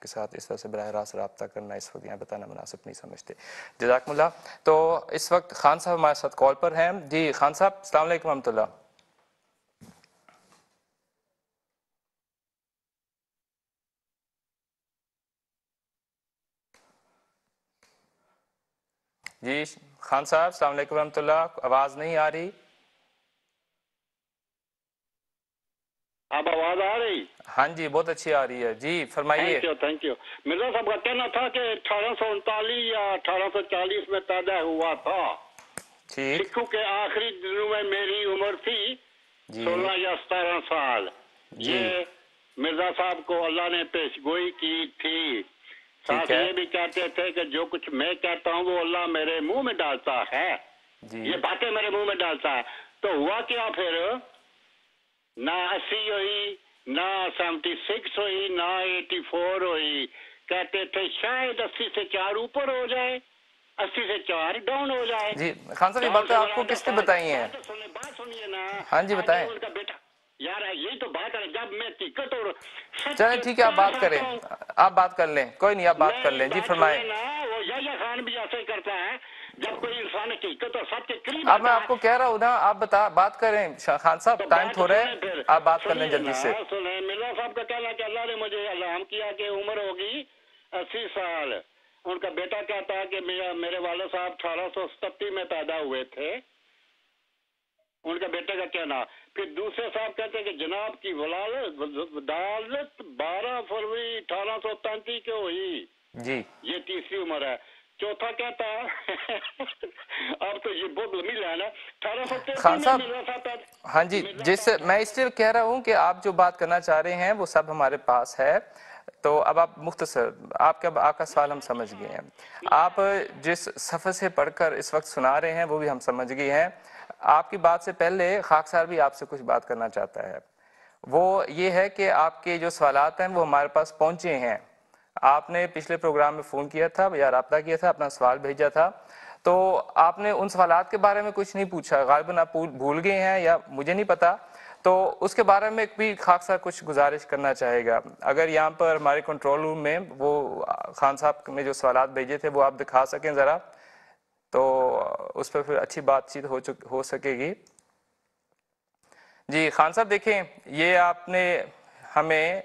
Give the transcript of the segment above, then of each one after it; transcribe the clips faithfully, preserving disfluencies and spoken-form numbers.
کے ساتھ اس طرح سے براہ راست رابطہ کرنا اس وقت یہاں بتانا مناسب نہیں سمجھتے. جزاکم اللہ. تو اس وقت خان صاحب ہمارے ساتھ کال پر ہیں. جی خان صاحب السلام علیکم ورحمۃ اللہ. جی خان صاحب السلام علیکم ورحمۃ اللہ. آواز نہیں آ رہی. اب آواز آ رہی؟ ہاں جی بہت اچھی آ رہی ہے. جی فرمائیے. Thank you thank you. Mirza صاحب کا کہنا تھا کہ اٹھارہ سو انتالیس یا اٹھارہ سو چالیس میں پیدا ہوا تھا. ٹھیک. سکھوں کے آخری دنوں میں میری عمر تھی جی سولہ یا سترہ سال. جی یہ مرزا صاحب کو اللہ نے پیش گوئی کی تھی. ٹھیک ساتھ ہے. یہ بھی کہتے تھے کہ جو کچھ میں کہتا ہوں وہ اللہ میرے منہ میں ڈالتا ہے. جی یہ باتیں میرے منہ میں ڈالتا ہے. تو ہوا کیا پھر؟ نہ اسی ہوئی نہ سیونٹی سکس ہوئی نہ ایٹی فور ہوئی. کہتے تھے شاید اسی سے چار اوپر ہو جائے اسی سے چار ڈاؤن ہو جائے. جی خان صاحب یہ باتیں آپ کو کس نے بتائی ہیں؟ بات سنیے نا. ہاں جی بتائیں. ان کا بیٹا یار یہی تو بات ہے. جب میں حقیقت اور چلیں ٹھیک ہے آپ بات کریں. آپ بات کر لیں. کوئی نہیں آپ بات کر لیں. جی فرمائیں. وہ یحییٰ خان بھی ایسے ہی کرتا ہے. جب کوئی انسان حقیقت اور سچ کے قریب اب میں آپ کو کہہ رہا ہوں نا آپ بتا بات کریں. خان صاحب ٹائم تھوڑا ہے آپ بات کر لیں جلدی سے. مرزا صاحب کا کہنا کہ اللہ نے مجھے الہام کیا کہ عمر ہوگی اسی سال. ان کا بیٹا کہتا ہے کہ میرے والد صاحب اٹھارہ سو ستتی میں پیدا ہوئے تھے. ان کا بیٹے کا کہنا. پھر دوسرے صاحب کہتے ہیں کہ جناب کی ولادت بارہ فروری اٹھارہ سو تینتیس کو ہوئی. جی یہ تیسری عمر ہے. چوتھا کہتا ہے اب تو یہ بہت لمبی لائن ہے. اٹھارہ سو خان تینتیس صاحب میں مرزا صاحب. ہاں جی جس میں اس لیے کہہ رہا ہوں کہ آپ جو بات کرنا چاہ رہے ہیں وہ سب ہمارے پاس ہے. تو اب آپ مختصر آپ کا آپ کا سوال ہم سمجھ گئے ہیں. آپ جس صفحے سے پڑھ کر اس وقت سنا رہے ہیں وہ بھی ہم سمجھ گئے ہیں. آپ کی بات سے پہلے خاکسار بھی آپ سے کچھ بات کرنا چاہتا ہے. وہ یہ ہے کہ آپ کے جو سوالات ہیں وہ ہمارے پاس پہنچے ہیں. آپ نے پچھلے پروگرام میں فون کیا تھا یا رابطہ کیا تھا اپنا سوال بھیجا تھا. تو آپ نے ان سوالات کے بارے میں کچھ نہیں پوچھا. غالباً آپ بھول گئے ہیں یا مجھے نہیں پتا. تو اس کے بارے میں بھی خاکسار کچھ گزارش کرنا چاہے گا. اگر یہاں پر ہمارے کنٹرول روم میں وہ خان صاحب نے جو سوالات بھیجے تھے وہ آپ دکھا سکیں ذرا تو اس پہ پھر اچھی بات چیت ہو ہو سکے گی. جی خان صاحب دیکھیں یہ آپ نے ہمیں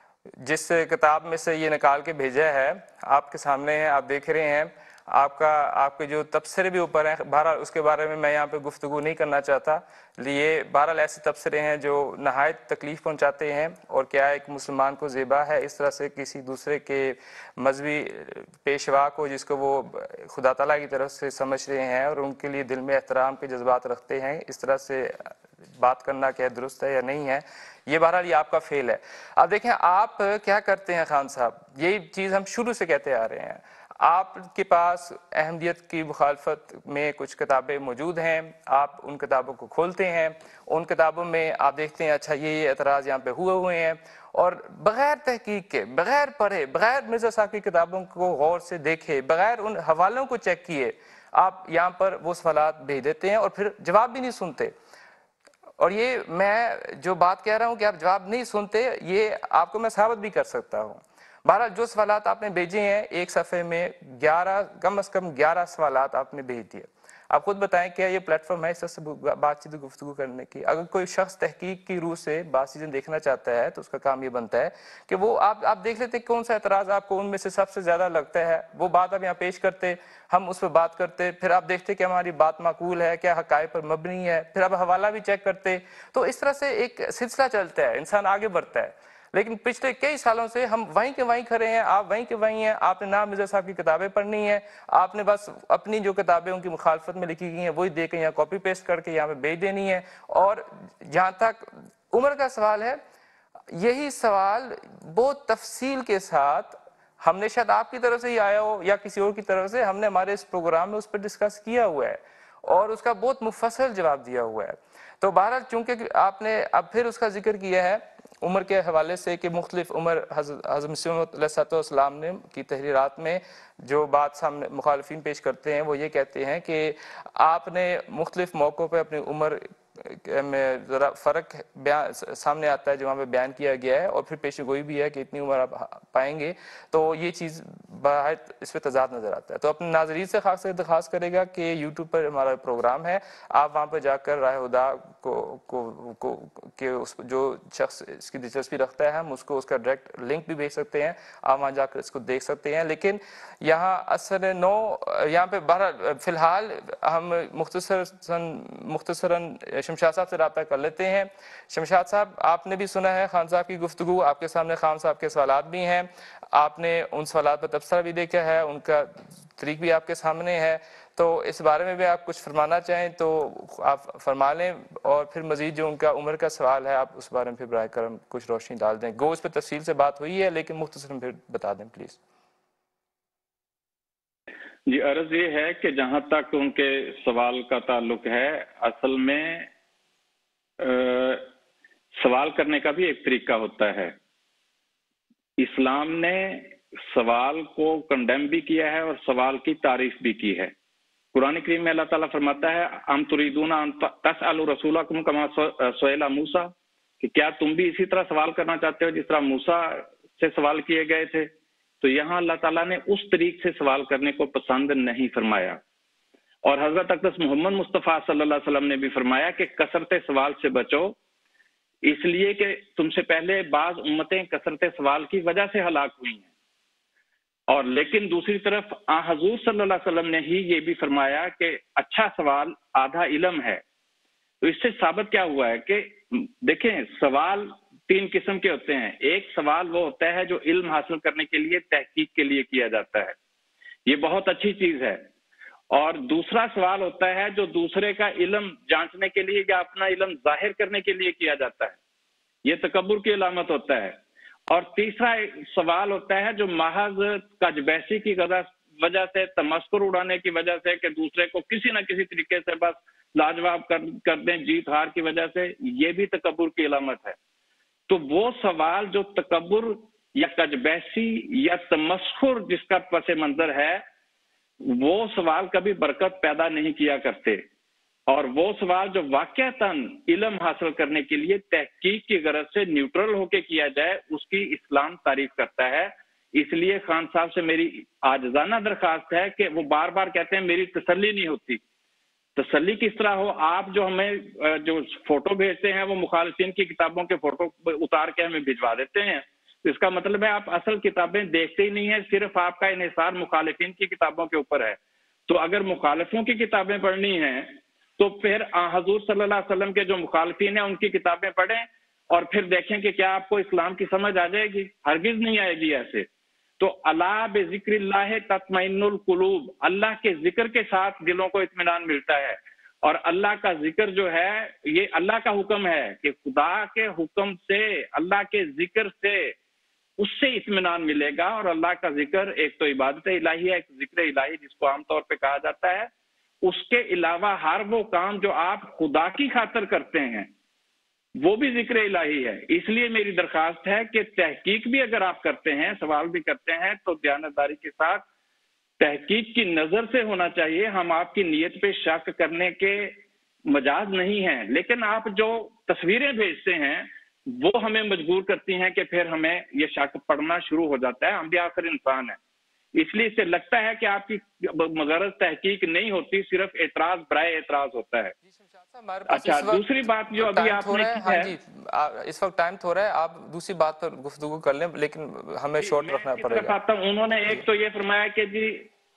جس کتاب میں سے یہ نکال کے بھیجا ہے آپ کے سامنے ہے. آپ دیکھ رہے ہیں آپ کا آپ کے جو تبصرے بھی اوپر ہیں. بہرحال اس کے بارے میں میں یہاں پہ گفتگو نہیں کرنا چاہتا. یہ بہرحال ایسے تبصرے ہیں جو نہایت تکلیف پہنچاتے ہیں. اور کیا ایک مسلمان کو زیبا ہے اس طرح سے کسی دوسرے کے مذہبی پیشوا کو جس کو وہ خدا تعالیٰ کی طرف سے سمجھ رہے ہیں اور ان کے لیے دل میں احترام کے جذبات رکھتے ہیں اس طرح سے بات کرنا کیا درست ہے یا نہیں ہے. یہ بہرحال یہ آپ کا فیل ہے. اب دیکھیں آپ کیا کرتے ہیں خان صاحب. یہی چیز ہم شروع سے کہتے آ رہے ہیں. آپ کے پاس احمدیت کی مخالفت میں کچھ کتابیں موجود ہیں. آپ ان کتابوں کو کھولتے ہیں. ان کتابوں میں آپ دیکھتے ہیں اچھا یہ یہ اعتراض یہاں پہ ہوئے ہوئے ہیں اور بغیر تحقیق کے بغیر پڑھے بغیر مرزا صاحب کی کتابوں کو غور سے دیکھے بغیر ان حوالوں کو چیک کیے آپ یہاں پر وہ سوالات بھیج دیتے ہیں اور پھر جواب بھی نہیں سنتے. اور یہ میں جو بات کہہ رہا ہوں کہ آپ جواب نہیں سنتے یہ آپ کو میں ثابت بھی کر سکتا ہوں. بہرحال جو سوالات آپ نے بھیجے ہیں ایک صفحے میں گیارہ کم از کم گیارہ سوالات آپ نے بھیج دیے. آپ خود بتائیں کیا یہ پلیٹ فارم ہے اس طرح سے بات چیت گفتگو کرنے کی. اگر کوئی شخص تحقیق کی روح سے بات چیزیں دیکھنا چاہتا ہے تو اس کا کام یہ بنتا ہے کہ وہ آپ آپ دیکھ لیتے کون سا اعتراض آپ کو ان میں سے سب سے زیادہ لگتا ہے وہ بات آپ یہاں پیش کرتے ہم اس پہ بات کرتے پھر آپ دیکھتے کہ ہماری بات معقول ہے کیا حقائق پر مبنی ہے پھر آپ حوالہ بھی چیک کرتے. تو اس طرح سے ایک سلسلہ چلتا ہے انسان آگے بڑھتا ہے. لیکن پچھلے کئی سالوں سے ہم وہیں کے وہیں کھڑے ہیں آپ وہیں کے وہیں ہیں. آپ نے نہ مرزا صاحب کی کتابیں پڑھنی ہیں آپ نے بس اپنی جو کتابیں ان کی مخالفت میں لکھی گئی ہیں وہی دے کے یہاں کاپی پیسٹ کر کے یہاں پہ بھیج دینی ہے. اور جہاں تک عمر کا سوال ہے یہی سوال بہت تفصیل کے ساتھ ہم نے شاید آپ کی طرف سے ہی آیا ہو یا کسی اور کی طرف سے ہم نے ہمارے اس پروگرام میں اس پر ڈسکس کیا ہوا ہے اور اس کا بہت مفصل جواب دیا ہوا ہے. تو بہرحال چونکہ آپ نے اب پھر اس کا ذکر کیا ہے عمر کے حوالے سے کہ مختلف عمر حضرت مسیح موعود علیہ السلام نے کی تحریرات میں جو بات سامنے مخالفین پیش کرتے ہیں وہ یہ کہتے ہیں کہ آپ نے مختلف موقعوں پہ اپنی عمر میں ذرا فرق بیان سامنے آتا ہے جو وہاں پہ بیان کیا گیا ہے، اور پھر پیشن گوئی بھی ہے کہ اتنی عمر آپ پائیں گے، تو یہ چیز بہت اس پہ تضاد نظر آتا ہے۔ تو اپنے ناظرین سے خاص درخواست کرے گا کہ یوٹیوب پر ہمارا پروگرام ہے، آپ وہاں پہ جا کر راہ ہدا کو کو کو کہ اس جو شخص اس کی دلچسپی رکھتا ہے ہم اس کو اس کا ڈائریکٹ لنک بھی بھیج سکتے ہیں، آپ وہاں جا کر اس کو دیکھ سکتے ہیں۔ لیکن یہاں اثر نو یہاں پہ بہرحال فی الحال ہم مختصراً مختصراً شمشاد صاحب سے رابطہ کر لیتے ہیں۔ شمشاد صاحب، آپ نے بھی سنا ہے خان صاحب کی گفتگو، آپ کے سامنے خان صاحب کے سوالات بھی ہیں، آپ نے ان سوالات پر تبصرہ بھی دیکھا ہے، ان کا طریق بھی آپ کے سامنے ہے، تو اس بارے میں بھی آپ کچھ فرمانا چاہیں تو آپ فرما لیں، اور پھر مزید جو ان کا عمر کا سوال ہے آپ اس بارے میں پھر براہ کرم کچھ روشنی ڈال دیں۔ گو اس پہ تفصیل سے بات ہوئی ہے لیکن مختصراً پھر بتا دیں پلیز۔ جی، عرض یہ ہے کہ جہاں تک ان کے سوال کا تعلق ہے، اصل میں سوال کرنے کا بھی ایک طریقہ ہوتا ہے۔ اسلام نے سوال کو کنڈیم بھی کیا ہے اور سوال کی تعریف بھی کی ہے۔ قرآن کریم میں اللہ تعالیٰ فرماتا ہے ام تریدون ان تسألوا رسولکم کما سئل موسیٰ، کہ کیا تم بھی اسی طرح سوال کرنا چاہتے ہو جس طرح موسیٰ سے سوال کیے گئے تھے؟ تو یہاں اللہ تعالیٰ نے اس طریق سے سوال کرنے کو پسند نہیں فرمایا، اور حضرت اقدس محمد مصطفیٰ صلی اللہ علیہ وسلم نے بھی فرمایا کہ کثرت سوال سے بچو، اس لیے کہ تم سے پہلے بعض امتیں کثرت سوال کی وجہ سے ہلاک ہوئی ہیں۔ اور لیکن دوسری طرف آن حضور صلی اللہ علیہ وسلم نے ہی یہ بھی فرمایا کہ اچھا سوال آدھا علم ہے۔ تو اس سے ثابت کیا ہوا ہے کہ دیکھیں، سوال تین قسم کے ہوتے ہیں۔ ایک سوال وہ ہوتا ہے جو علم حاصل کرنے کے لیے تحقیق کے لیے کیا جاتا ہے، یہ بہت اچھی چیز ہے۔ اور دوسرا سوال ہوتا ہے جو دوسرے کا علم جانچنے کے لیے یا اپنا علم ظاہر کرنے کے لیے کیا جاتا ہے، یہ تکبر کی علامت ہوتا ہے۔ اور تیسرا سوال ہوتا ہے جو محض کج بیسی کی وجہ سے، تمسخر اڑانے کی وجہ سے، کہ دوسرے کو کسی نہ کسی طریقے سے بس لاجواب کر دیں جیت ہار کی وجہ سے، یہ بھی تکبر کی علامت ہے۔ تو وہ سوال جو تکبر یا کج بیسی یا تمسخر جس کا پس منظر ہے، وہ سوال کبھی برکت پیدا نہیں کیا کرتے، اور وہ سوال جو واقعتاً علم حاصل کرنے کے لیے تحقیق کی غرض سے نیوٹرل ہو کے کیا جائے، اس کی اسلام تعریف کرتا ہے۔ اس لیے خان صاحب سے میری عاجزانہ درخواست ہے کہ وہ بار بار کہتے ہیں میری تسلی نہیں ہوتی۔ تسلی کس طرح ہو؟ آپ جو ہمیں جو فوٹو بھیجتے ہیں وہ مخالفین کی کتابوں کے فوٹو اتار کے ہمیں بھجوا دیتے ہیں، اس کا مطلب ہے آپ اصل کتابیں دیکھتے ہی نہیں ہیں، صرف آپ کا انحصار مخالفین کی کتابوں کے اوپر ہے۔ تو اگر مخالفوں کی کتابیں پڑھنی ہیں تو پھر حضور صلی اللہ علیہ وسلم کے جو مخالفین ہیں ان کی کتابیں پڑھیں، اور پھر دیکھیں کہ کیا آپ کو اسلام کی سمجھ آ جائے گی؟ ہرگز نہیں آئے گی ایسے۔ تو الا بذکر اللہ تطمئن القلوب، اللہ کے ذکر کے ساتھ دلوں کو اطمینان ملتا ہے، اور اللہ کا ذکر جو ہے یہ اللہ کا حکم ہے کہ خدا کے حکم سے، اللہ کے ذکر سے اس سے اطمینان ملے گا۔ اور اللہ کا ذکر ایک تو عبادت الہی ہے، ایک ذکر الہی جس کو عام طور پہ کہا جاتا ہے، اس کے علاوہ ہر وہ کام جو آپ خدا کی خاطر کرتے ہیں وہ بھی ذکر الہی ہے۔ اس لیے میری درخواست ہے کہ تحقیق بھی اگر آپ کرتے ہیں، سوال بھی کرتے ہیں، تو دیانتداری کے ساتھ تحقیق کی نظر سے ہونا چاہیے۔ ہم آپ کی نیت پہ شک کرنے کے مجاز نہیں ہیں، لیکن آپ جو تصویریں بھیجتے ہیں وہ ہمیں مجبور کرتی ہیں کہ پھر ہمیں یہ شک پڑنا شروع ہو جاتا ہے۔ ہم بھی آخر انسان ہیں، اس لیے اسے لگتا ہے کہ آپ کی غرض تحقیق نہیں ہوتی، صرف اعتراض برائے اعتراض ہوتا ہے۔ اچھا، دوسری بات جو ابھی آپ نے کی ہے، جی اس وقت ٹائم تھوڑا ہے، آپ دوسری بات پر گفتگو کر لیں، لیکن ہمیں شارٹ رکھنا پڑے گا۔ انہوں نے ایک تو یہ فرمایا کہ جی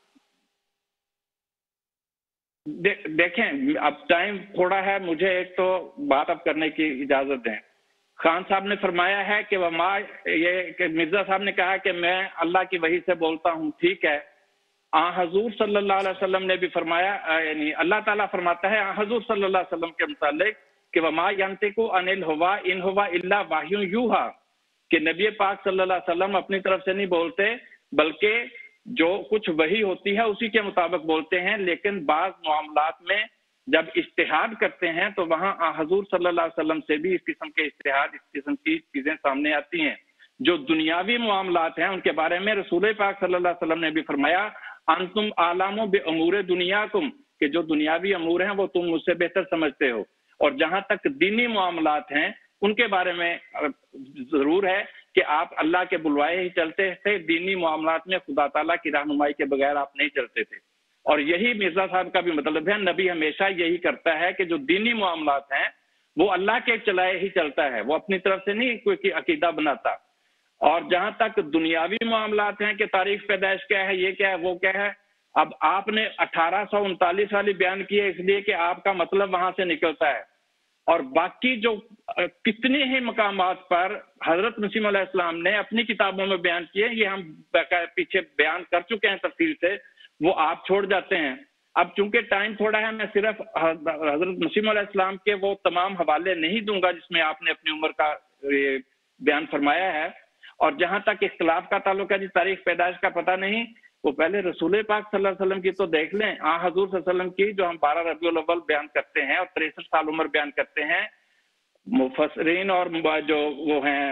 دیکھیں اب ٹائم تھوڑا ہے، مجھے ایک تو بات اب کرنے کی اجازت دیں۔ خان صاحب نے فرمایا ہے کہ وما، یہ کہ مرزا صاحب نے کہا کہ میں اللہ کی وحی سے بولتا ہوں، ٹھیک ہے۔ آن حضور صلی اللہ علیہ وسلم نے بھی فرمایا، یعنی اللہ تعالیٰ فرماتا ہے آن حضور صلی اللہ علیہ وسلم کے متعلق کہ وما ینطق عن الہوا ان ہوا الا وحی یوحی، کہ نبی پاک صلی اللہ علیہ وسلم اپنی طرف سے نہیں بولتے بلکہ جو کچھ وحی ہوتی ہے اسی کے مطابق بولتے ہیں۔ لیکن بعض معاملات میں جب اجتہاد کرتے ہیں تو وہاں حضور صلی اللہ علیہ وسلم سے بھی اس قسم کے اجتہاد، اس قسم کی چیزیں سامنے آتی ہیں۔ جو دنیاوی معاملات ہیں ان کے بارے میں رسول پاک صلی اللہ علیہ وسلم نے بھی فرمایا انتم عالم بامور دنیاکم، کہ جو دنیاوی امور ہیں وہ تم مجھ سے بہتر سمجھتے ہو، اور جہاں تک دینی معاملات ہیں ان کے بارے میں ضرور ہے کہ آپ اللہ کے بلوائے ہی چلتے تھے، دینی معاملات میں خدا تعالیٰ کی رہنمائی کے بغیر آپ نہیں چلتے تھے، اور یہی مرزا صاحب کا بھی مطلب ہے، نبی ہمیشہ یہی کرتا ہے کہ جو دینی معاملات ہیں وہ اللہ کے چلائے ہی چلتا ہے، وہ اپنی طرف سے نہیں کوئی عقیدہ بناتا۔ اور جہاں تک دنیاوی معاملات ہیں کہ تاریخ پیدائش کیا ہے، یہ کیا ہے، وہ کیا ہے، اب آپ نے اٹھارہ سو انتالیس والی بیان کی ہے اس لیے کہ آپ کا مطلب وہاں سے نکلتا ہے، اور باقی جو کتنے ہی مقامات پر حضرت مسیح علیہ السلام نے اپنی کتابوں میں بیان کیے، یہ ہم پیچھے بیان کر چکے ہیں تفصیل سے، وہ آپ چھوڑ جاتے ہیں۔ اب چونکہ ٹائم تھوڑا ہے، میں صرف حضرت مسیح علیہ السلام کے وہ تمام حوالے نہیں دوں گا جس میں آپ نے اپنی عمر کا بیان فرمایا ہے۔ اور جہاں تک اختلاف کا تعلق ہے جی تاریخ پیدائش کا پتہ نہیں، وہ پہلے رسول پاک صلی اللہ علیہ وسلم کی تو دیکھ لیں، آ حضور صلی اللہ علیہ وسلم کی جو ہم بارہ ربیع الاول بیان کرتے ہیں اور تریسٹھ سال عمر بیان کرتے ہیں، مفسرین اور جو وہ ہیں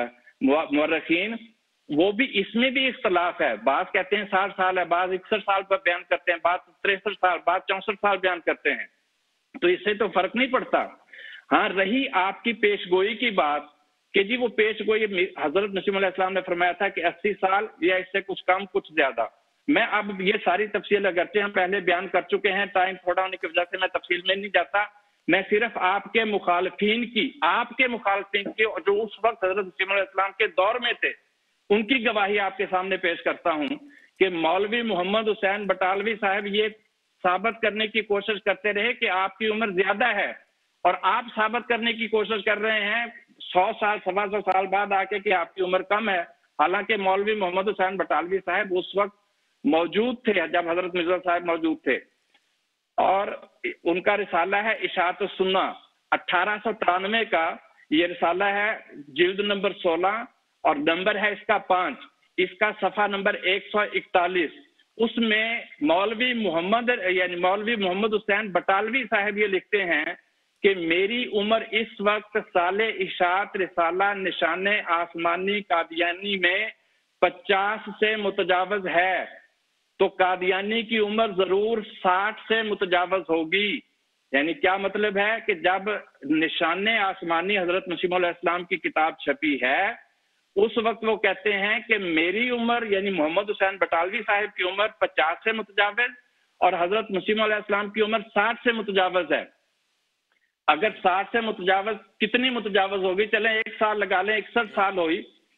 مورخین وہ بھی اس میں بھی اختلاف ہے، بعض کہتے ہیں ساٹھ سال ہے، بعض اکسٹھ سال پر بیان کرتے ہیں، بعض تریسٹھ سال، بعض چونسٹھ سال بیان کرتے ہیں، تو اس سے تو فرق نہیں پڑتا۔ ہاں رہی آپ کی پیش گوئی کی بات کہ جی وہ پیش گوئی حضرت مسیح علیہ السلام نے فرمایا تھا کہ اسی سال یا اس سے کچھ کم کچھ زیادہ، میں اب یہ ساری تفصیل اگرچہ ہم پہلے بیان کر چکے ہیں، ٹائم تھوڑا ہونے کی وجہ سے میں تفصیل میں نہیں جاتا، میں صرف آپ کے مخالفین کی آپ کے مخالفین کی جو اس وقت حضرت مسیح علیہ السلام کے دور میں تھے ان کی گواہی آپ کے سامنے پیش کرتا ہوں کہ مولوی محمد حسین بٹالوی صاحب یہ ثابت کرنے کی کوشش کرتے رہے کہ آپ کی عمر زیادہ ہے، اور آپ ثابت کرنے کی کوشش کر رہے ہیں سو سال سوا سو سال بعد آ کے کہ آپ کی عمر کم ہے، حالانکہ مولوی محمد حسین بٹالوی صاحب اس وقت موجود تھے جب حضرت مرزا صاحب موجود تھے، اور ان کا رسالہ ہے اشاعت السنہ اٹھارہ سو ترانوے کا، یہ رسالہ ہے جلد نمبر سولہ اور نمبر ہے اس کا پانچ، اس کا صفحہ نمبر ایک سو اکتالیس، اس میں مولوی محمد یعنی مولوی محمد حسین بٹالوی صاحب یہ لکھتے ہیں کہ میری عمر اس وقت سال اشاعت رسالہ نشان آسمانی قادیانی میں پچاس سے متجاوز ہے، تو قادیانی کی عمر ضرور ساٹھ سے متجاوز ہوگی۔ یعنی کیا مطلب ہے کہ جب نشان آسمانی حضرت مسیح علیہ السلام کی کتاب چھپی ہے اس وقت وہ کہتے ہیں کہ میری عمر یعنی محمد حسین بٹالوی صاحب کی عمر پچاس سے متجاوز اور حضرت مسیح علیہ السلام کی عمر ساٹھ سے متجاوز ہے۔ اگر ساٹھ سے متجاوز کتنی متجاوز ہوگی، چلیں ایک سال لگا لیں، اکسٹھ سال ہوئی۔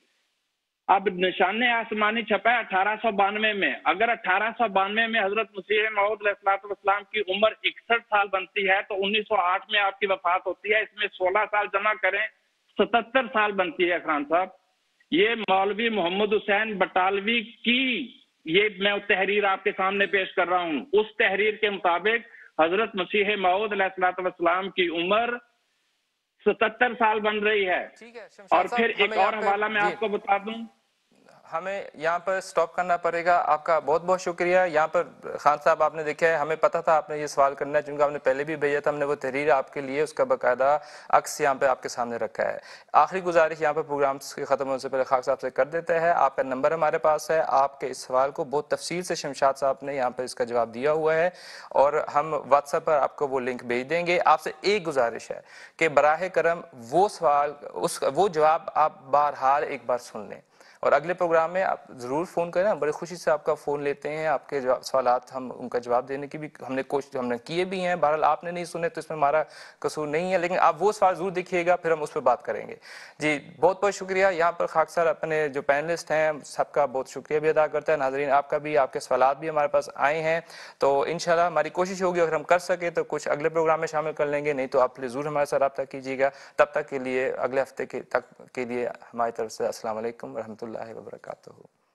اب نشان آسمانی چھپا ہے اٹھارہ سو بانوے میں، اگر اٹھارہ سو بانوے میں حضرت مسیح موعود علیہ الصلوۃ والسلام کی عمر اکسٹھ سال بنتی ہے تو انیس سو آٹھ میں آپ کی وفات ہوتی ہے، اس میں سولہ سال جمع کریں ستتر سال بنتی ہے۔ خان صاحب یہ مولوی محمد حسین بٹالوی کی یہ میں تحریر آپ کے سامنے پیش کر رہا ہوں، اس تحریر کے مطابق حضرت مسیح موعود علیہ الصلوۃ والسلام کی عمر ستتر سال بن رہی ہے۔ اور پھر ایک اور حوالہ میں آپ کو بتا دوں، ہمیں یہاں پر سٹاپ کرنا پڑے گا۔ آپ کا بہت بہت شکریہ۔ یہاں پر خان صاحب آپ نے دیکھا ہے، ہمیں پتا تھا آپ نے یہ سوال کرنا ہے، چونکہ آپ نے پہلے بھی بھیجا تھا، ہم نے وہ تحریر آپ کے لیے اس کا باقاعدہ عکس یہاں پہ آپ کے سامنے رکھا ہے۔ آخری گزارش یہاں پر پروگرام کے ختم ہونے سے پہلے خاک صاحب سے کر دیتے ہیں، آپ کا نمبر ہمارے پاس ہے، آپ کے اس سوال کو بہت تفصیل سے شمشاد صاحب نے یہاں پر اس کا جواب دیا ہوا ہے، اور ہم واٹس ایپ پر آپ کو وہ لنک بھیج دیں گے۔ آپ سے ایک گزارش ہے کہ براہ کرم وہ سوال اس وہ جواب آپ بہرحال ایک بار سن لیں، اور اگلے پروگرام میں آپ ضرور فون کریں، بڑی خوشی سے آپ کا فون لیتے ہیں، آپ کے سوالات ہم ان کا جواب دینے کی بھی ہم نے کوشش ہم نے کیے بھی ہیں، بہرحال آپ نے نہیں سنے تو اس میں ہمارا قصور نہیں ہے، لیکن آپ وہ سوال ضرور دیکھیے گا، پھر ہم اس پہ بات کریں گے۔ جی بہت بہت شکریہ۔ یہاں پر خاک صاحب اپنے جو پینلسٹ ہیں سب کا بہت شکریہ بھی ادا کرتا ہے، ناظرین آپ کا بھی، آپ کے سوالات بھی ہمارے پاس آئے ہیں، تو انشاءاللہ ہماری کوشش ہوگی اگر ہم کر سکیں تو کچھ اگلے پروگرام میں شامل کر لیں گے، نہیں تو آپ پلیز ضرور ہمارے ساتھ رابطہ کیجیے گا۔ تب تک کے لیے اگلے ہفتے کے تک کے لیے ہماری طرف سے السلام علیکم ورحمۃ اللہ وبرکاتہ۔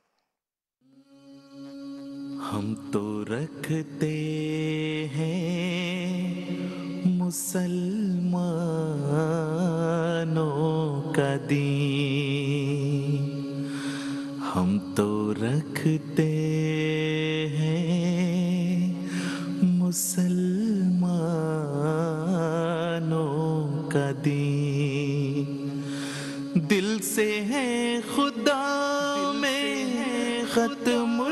ہم تو رکھتے ہیں مسلمانوں کا دین، ہم تو رکھتے ہیں مسلمانوں کا دین، دل سے ہے خدا میں ختم